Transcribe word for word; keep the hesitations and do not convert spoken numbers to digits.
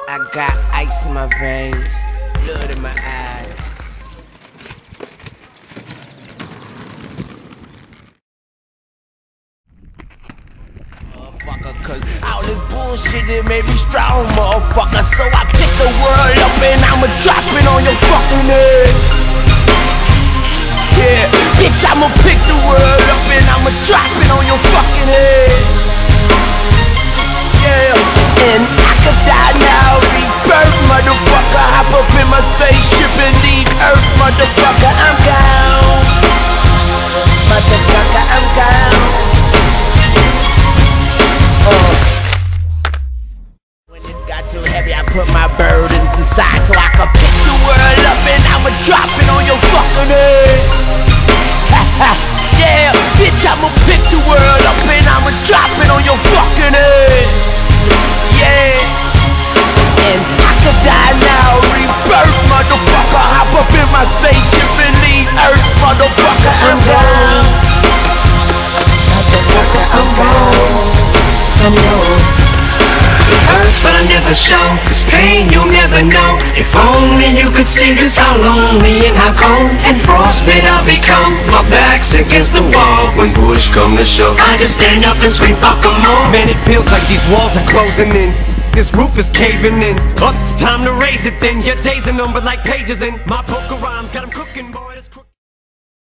I got ice in my veins, blood in my eyes. Motherfucker, cause all this bullshit that made me strong, motherfucker. So I pick the world up and I'ma drop it on your fucking head. Yeah, bitch, I'ma pick the world up and I'ma drop it on your fucking head. Yeah, and I could die now, rebirth, motherfucker. Hop up in my spaceship and leave Earth, motherfucker. I'm gone, motherfucker. I'm gone. Uh. When it got too heavy, I put my burdens aside so I could pick the world up and I'ma drop it on your fucking head. Yeah, bitch, I'ma pick the world up and I'ma drop it on your fucking head. Yeah, and I could die now, rebirth, motherfucker. Hop up in my spaceship and leave Earth, motherfucker. I'm gone, motherfucker. I'm gone. I'm gone. It hurts but I never show, this pain you'll never know. If only you could see just how lonely and how cold and frostbite I've become. My back's against the wall when push come to shove. I just stand up and scream fuck 'em all. Man, it feels like these walls are closing in, this roof is caving in. But it's time to raise it then, your days are numbered like pages in my poker rhymes, got 'em cooking.